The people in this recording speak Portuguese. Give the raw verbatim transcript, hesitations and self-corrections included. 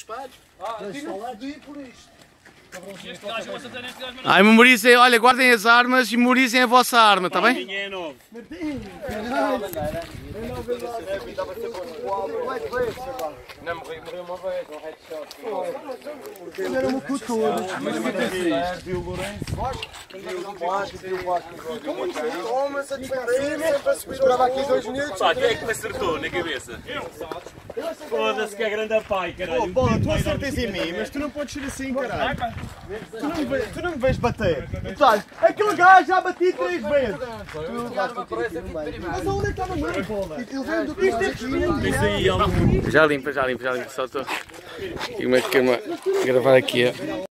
espelhos. Ah, tinha por isto. Este gajo, você tem este gajo, mas Ai, memorizem, olha, guardem as armas e memorizem a vossa arma, está bem? ninguém é novo. Não, morri, morri uma vez, um headshot. Era uma cultura. Mas o Viu o Lourenço? Viu o Vasco, viu o Vasco. Toma-se a diferença para subir. Esperava aqui dois minutos. Pá, quem é que me acertou na cabeça? Foda-se que é grande pai, caralho. Bola, tu acertas em mim, mas tu não podes ser assim, caralho. Tu não me vês, tu não me vês bater. Tu estás, aquele gajo já bati três vezes. Mas onde é que está no meio, bola? Isto é que Isso aí, ele... Já limpa, já limpa, já limpa, só estou. E uma câmera a gravar aqui.